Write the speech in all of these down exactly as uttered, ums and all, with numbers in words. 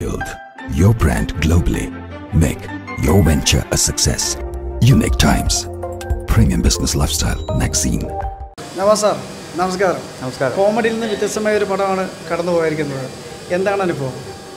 build your brand globally. Make your venture a success. Unique Times, Premium Business Lifestyle Magazine. Navas sir, Namaskaram. Namaskaram. Comedy in the വ്യത്യസ്തമായ ഒരു പടമാണ് കടന്നു പോയിരിക്കുന്നത്. എന്താണ് അനുഭവം?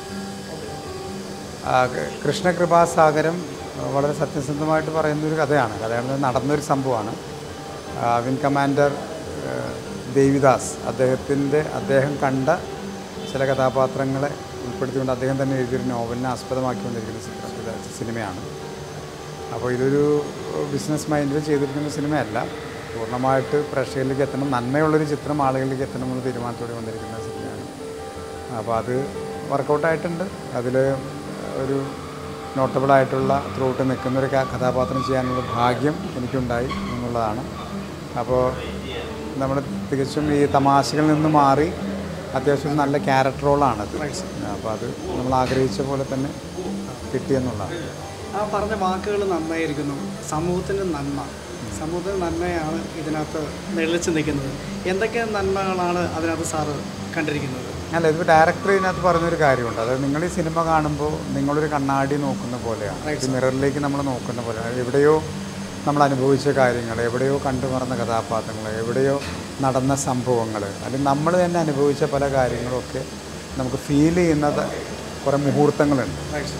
Krishnakripa Sagaram വളരെ സത്യസന്ധമായിട്ട് പറയുന്ന ഒരു കഥയാണ്. കഥയാണ് നടന്നൊരു സംഭവമാണ്. വിൻ കമാൻഡർ ദേവിദാസ് അദ്ദേഹത്തിൻ്റെ അദ്ദേഹം കണ്ട ചില കഥാപാത്രങ്ങളെ ഉൾപ്പെടുത്തിക്കൊണ്ട് അദ്ദേഹം തന്നെ എഴുതിയൊരു നോവലിനെ ആസ്പദമാക്കി വന്നിരിക്കുന്ന സിനിമയാണ്. അപ്പോൾ ഇതൊരു ബിസിനസ് മൈൻഡിൽ ചെയ്തിരിക്കുന്ന സിനിമയല്ല, പൂർണ്ണമായിട്ട് പ്രേക്ഷകരിലേക്ക് എത്തണം, നന്മയുള്ളൊരു ചിത്രം ആളുകളിലേക്ക് എത്തണമെന്നുള്ള തീരുമാനത്തോടെ വന്നിരിക്കുന്ന സിനിമയാണ്. അപ്പോൾ അത് വർക്കൗട്ടായിട്ടുണ്ട്. അതിൽ ഒരു നോട്ടബിളായിട്ടുള്ള ത്രൂട്ട് നിൽക്കുന്നൊരു കഥാപാത്രം ചെയ്യാനുള്ള ഭാഗ്യം എനിക്കുണ്ടായി എന്നുള്ളതാണ്. അപ്പോൾ നമ്മൾ തികച്ചും ഈ തമാശകളിൽ നിന്ന് മാറി അത്യാവശ്യം നല്ല ക്യാരക്ടർ റോളാണത്. അപ്പോൾ അത് നമ്മൾ ആഗ്രഹിച്ച പോലെ തന്നെ കിട്ടിയെന്നുള്ളതാണ്. ആ പറഞ്ഞ വാക്കുകൾ നന്നായിരിക്കുന്നു. സമൂഹത്തിൻ്റെ നന്മ, സമൂഹത്തിൻ്റെ നന്മയാണ് ഇതിനകത്ത് നിഴലിച്ച് നിൽക്കുന്നത്. എന്തൊക്കെ നന്മകളാണ് അതിനകത്ത് സാറ് കണ്ടിരിക്കുന്നത്? അല്ല, ഇത് ഡയറക്ടർ ഇതിനകത്ത് പറഞ്ഞൊരു കാര്യമുണ്ട്. അതായത് നിങ്ങൾ ഈ സിനിമ കാണുമ്പോൾ നിങ്ങളൊരു കണ്ണാടി നോക്കുന്ന പോലെയാണ്, മിററിലേക്ക് നമ്മൾ നോക്കുന്ന പോലെയാണ്. എവിടെയോ നമ്മൾ അനുഭവിച്ച കാര്യങ്ങൾ, എവിടെയോ കണ്ടുമറന്ന കഥാപാത്രങ്ങൾ, എവിടെയോ നടന്ന സംഭവങ്ങൾ, അല്ലെങ്കിൽ നമ്മൾ തന്നെ അനുഭവിച്ച പല കാര്യങ്ങളൊക്കെ നമുക്ക് ഫീൽ ചെയ്യുന്നത് കുറേ മുഹൂർത്തങ്ങളുണ്ട്.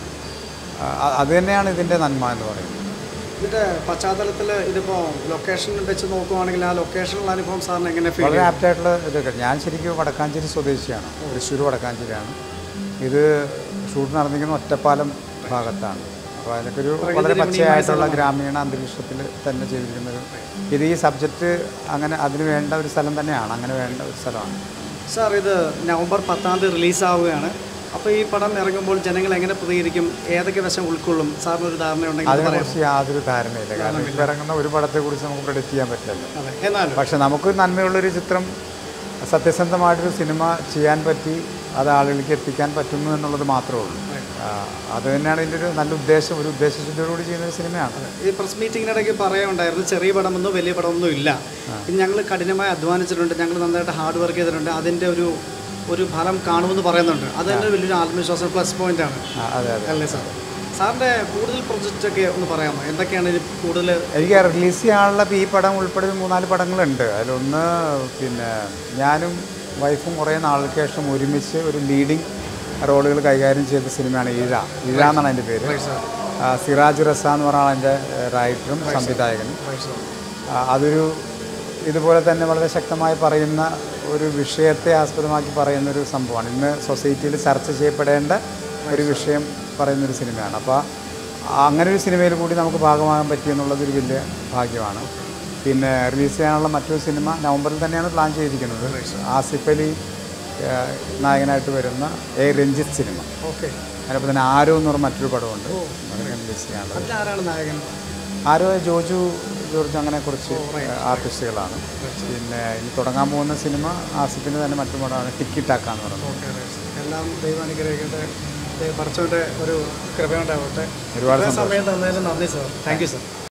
അത് തന്നെയാണ് ഇതിൻ്റെ നന്മ എന്ന് പറയുന്നത്. ഇതിൻ്റെ പശ്ചാത്തലത്തിൽ ഇതിപ്പോൾ ലൊക്കേഷൻ വെച്ച് നോക്കുവാണെങ്കിൽ ആ ലൊക്കേഷനുള്ള അനുഭവം സാറിന് എങ്ങനെ ഫീൽ? വളരെ ആപ്റ്റായിട്ടുള്ള ഇതൊക്കെ. ഞാൻ ശരിക്കും വടക്കാഞ്ചേരി സ്വദേശിയാണ്, തൃശ്ശൂർ വടക്കാഞ്ചേരിയാണ്. ഇത് ഷൂട്ട് നടന്നിരിക്കുന്ന ഒറ്റപ്പാലം ഭാഗത്താണ്. അപ്പോൾ അതിനൊക്കെ ഒരു വളരെ പച്ചയായിട്ടുള്ള ഗ്രാമീണ അന്തരീക്ഷത്തിൽ തന്നെ ചെയ്തിരിക്കുന്നത്. ഇത് ഈ സബ്ജക്റ്റ് അങ്ങനെ അതിന് വേണ്ട ഒരു സ്ഥലം തന്നെയാണ്, അങ്ങനെ വേണ്ട ഒരു സ്ഥലമാണ്. സാർ, ഇത് നവംബർ പത്താം തീയതി റിലീസാവുകയാണ്. അപ്പോൾ ഈ പടം ഇറങ്ങുമ്പോൾ ജനങ്ങൾ എങ്ങനെ പ്രതികരിക്കും, ഏതൊക്കെ വശം ഉൾക്കൊള്ളും, സാറിനൊരു ധാരണയുണ്ടെങ്കിൽ? അതിനെക്കുറിച്ച് യാതൊരു ധാരണയില്ല. കാരണം ഇപ്പോൾ ഇറങ്ങുന്ന ഒരു പടത്തെക്കുറിച്ച് നമുക്ക് പ്രെഡിക്റ്റ് ചെയ്യാൻ പറ്റില്ലല്ലോ. എന്നാലും പക്ഷെ നമുക്ക് നന്മയുള്ളൊരു ചിത്രം, സത്യസന്ധമായിട്ടൊരു സിനിമ ചെയ്യാൻ പറ്റി അത് ആളുകളിലേക്ക് എത്തിക്കാൻ പറ്റുന്നു എന്നുള്ളത് മാത്രമേ ഉള്ളൂ. അത് തന്നെയാണ് ഇതിൻ്റെ ഒരു നല്ല ഉദ്ദേശം. ഒരു ഉദ്ദേശശുദ്ധിയോടുകൂടി ചെയ്യുന്നൊരു സിനിമയാണ്. ഈ പ്രസ് മീറ്റിങ്ങിനിടയ്ക്ക് പറയുണ്ടായിരുന്നു ചെറിയ പടമൊന്നും വലിയ പടമൊന്നും ഇല്ല, ഞങ്ങൾ കഠിനമായി അധ്വാനിച്ചിട്ടുണ്ട്, ഞങ്ങൾ നന്നായിട്ട് ഹാർഡ് വർക്ക് ചെയ്തിട്ടുണ്ട്, അതിൻ്റെ ഒരു ഒരു ഫലം കാണുമെന്ന് പറയുന്നുണ്ട്. അത് തന്നെ വലിയൊരു ആത്മവിശ്വാസം, പ്ലസ് പോയിന്റ് ആണ്. അതെ അതെ അല്ലേ സാർ? സാറിൻ്റെ കൂടുതൽ പ്രൊജക്റ്റൊക്കെ ഒന്ന് പറയാമോ? എന്തൊക്കെയാണ് ഇത് കൂടുതൽ? എനിക്ക് റിലീസ് ചെയ്യാനുള്ള ഈ പടം ഉൾപ്പെടെ മൂന്നാല് പടങ്ങളുണ്ട്. അതിലൊന്ന് പിന്നെ ഞാനും വൈഫും കുറേ നാൾക്ക് ശേഷം ഒരുമിച്ച് ഒരു ലീഡിങ് റോളുകൾ കൈകാര്യം ചെയ്ത സിനിമയാണ് ഇഴ. ഇഴ എന്നാണ് അതിൻ്റെ പേര്. സിറാജ് റസ എന്ന് പറഞ്ഞാൽ അതിൻ്റെ റൈറ്ററും സംവിധായകനും. അതൊരു ഇതുപോലെ തന്നെ വളരെ ശക്തമായി പറയുന്ന ഒരു വിഷയത്തെ ആസ്പദമാക്കി പറയുന്നൊരു സംഭവമാണ്. ഇന്ന് സൊസൈറ്റിയിൽ ചർച്ച ചെയ്യപ്പെടേണ്ട ഒരു വിഷയം പറയുന്നൊരു സിനിമയാണ്. അപ്പോൾ അങ്ങനെ ഒരു സിനിമയിൽ കൂടി നമുക്ക് ഭാഗമാകാൻ പറ്റിയെന്നുള്ളതൊരു വലിയ ഭാഗ്യമാണ്. പിന്നെ റിലീസ് ചെയ്യാനുള്ള മറ്റൊരു സിനിമ നവംബറിൽ തന്നെയാണ് പ്ലാൻ ചെയ്തിരിക്കുന്നത്. ആസിഫ് അലി നായകനായിട്ട് വരുന്ന എ രഞ്ജിത്ത് സിനിമ. ഓക്കെ. അതിനപ്പോൾ തന്നെ ആരോ എന്ന് പറഞ്ഞ മറ്റൊരു പടമുണ്ട്, അതൊക്കെ റിലീസ് ചെയ്യാനുള്ളത്. ആരാണ് നായകൻ? ആരോ ജോജു ജോർജ്, അങ്ങനെ കുറച്ച് ആർട്ടിസ്റ്റുകളാണ്. പിന്നെ ഇനി തുടങ്ങാൻ പോകുന്ന സിനിമ ആസിഫിൻ്റെ തന്നെ മറ്റു പടമാണ് ടിക്കി ടാക്ക എന്ന് പറയുന്നത്. എല്ലാം ദൈവാനുഗ്രഹിക്കട്ടെ, പറച്ചോൻ്റെ ഒരു കൃപയുണ്ടാവട്ടെ. ഒരുപാട് സമയം തന്നതിന് നന്ദി സാർ. Thank you sir.